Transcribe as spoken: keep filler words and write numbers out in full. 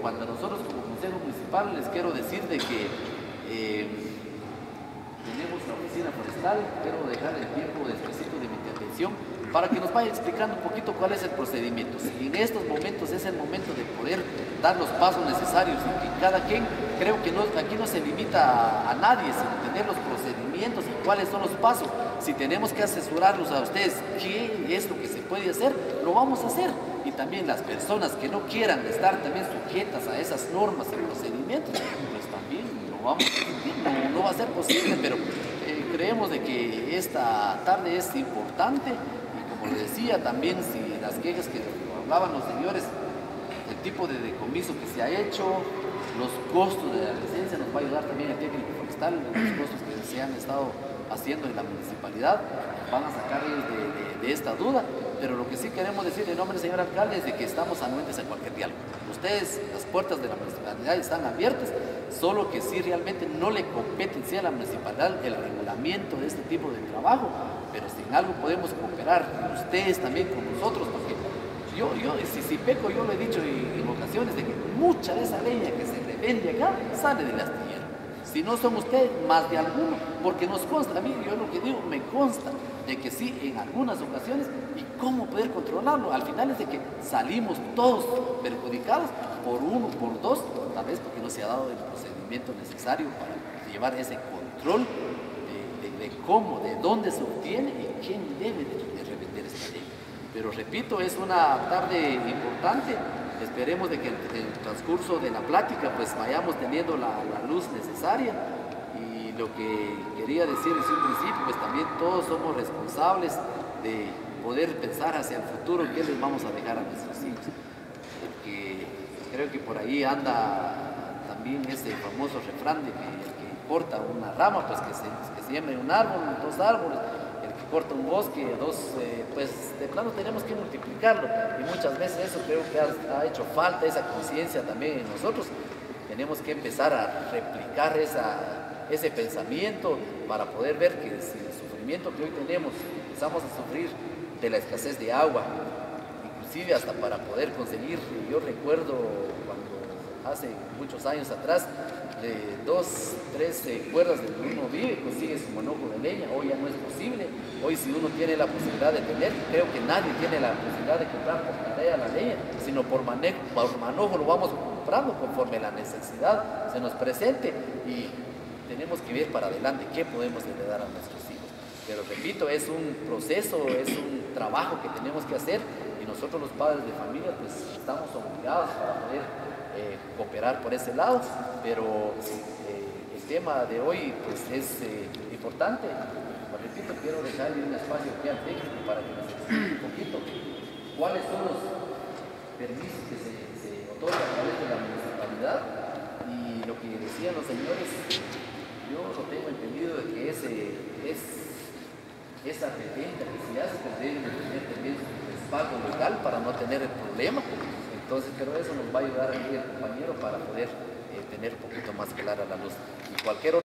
cuanto a nosotros como Consejo Municipal, les quiero decir de que eh, tenemos la oficina forestal. Quiero dejar el tiempo específico de mi intervención para que nos vaya explicando un poquito cuál es el procedimiento. Si en estos momentos es el momento de poder dar los pasos necesarios y que cada quien, creo que no, aquí no se limita a, a nadie, sino tener los procedimientos y cuáles son los pasos. Si tenemos que asesorarlos a ustedes qué es lo que se puede hacer, lo vamos a hacer. Y también las personas que no quieran estar también sujetas a esas normas y procedimientos, pues también lo vamos a cumplir. No, no va a ser posible, pero eh, creemos de que esta tarde es importante. Como les decía, también si las quejas que hablaban los señores, el tipo de decomiso que se ha hecho, los costos de la licencia, nos va a ayudar también el técnico forestal, los costos que se han estado haciendo en la municipalidad, van a sacar ellos de, de, de esta duda. Pero lo que sí queremos decir en nombre del señor alcalde es de que estamos anuentes a cualquier diálogo. Ustedes, las puertas de la municipalidad están abiertas, solo que si realmente no le compete a la municipalidad el regulamiento de este tipo de trabajo, pero si en algo podemos cooperar, ustedes también con nosotros, porque yo, yo si, si peco, yo lo he dicho en, en ocasiones, de que mucha de esa leña que se revende acá sale del astillero. Si no son ustedes, más de alguno, porque nos consta, a mí, yo lo que digo, me consta de que sí, en algunas ocasiones, y cómo poder controlarlo. Al final es de que salimos todos perjudicados por uno, por dos, tal vez porque no se ha dado el procedimiento necesario para llevar ese control de, de, de cómo, de dónde se obtiene y quién debe de, de revender esta ley. Pero repito, es una tarde importante. Esperemos de que en el transcurso de la plática pues vayamos teniendo la, la luz necesaria. Y lo que quería decir desde un principio, pues también todos somos responsables de poder pensar hacia el futuro qué les vamos a dejar a nuestros hijos. Porque creo que por ahí anda también ese famoso refrán de que el que corta una rama, pues que se, que siembre un árbol, dos árboles. El que corta un bosque, dos, eh, pues de plano tenemos que multiplicarlo. Y muchas veces eso creo que ha, ha hecho falta, esa conciencia también en nosotros. Tenemos que empezar a replicar esa, ese pensamiento para poder ver que si el sufrimiento que hoy tenemos, empezamos a sufrir de la escasez de agua, inclusive hasta para poder conseguir, yo recuerdo cuando hace muchos años atrás, de dos, tres eh, cuerdas de donde uno vive, consigue su manojo de leña. Hoy ya no es posible. Hoy si uno tiene la posibilidad de tener, creo que nadie tiene la posibilidad de comprar por tarea la leña, sino por, manejo, por manojo lo vamos comprando conforme la necesidad se nos presente, y tenemos que ver para adelante qué podemos heredar a nuestros hijos. Pero repito, es un proceso, es un trabajo que tenemos que hacer, y nosotros los padres de familia pues estamos obligados para poder Eh, cooperar por ese lado. Pero eh, el tema de hoy pues es eh, importante. Como repito, quiero dejarle un espacio aquí al técnico para que nos explique un poquito cuáles son los permisos que se, se otorgan a través de la municipalidad. Y lo que decían los señores, yo lo tengo entendido de que ese, es, esa reventa que se hace, pues deben de tener también su respaldo legal para no tener el problema. Entonces, pero eso nos va a ayudar aquí el compañero para poder eh, tener un poquito más clara la luz. Y cualquier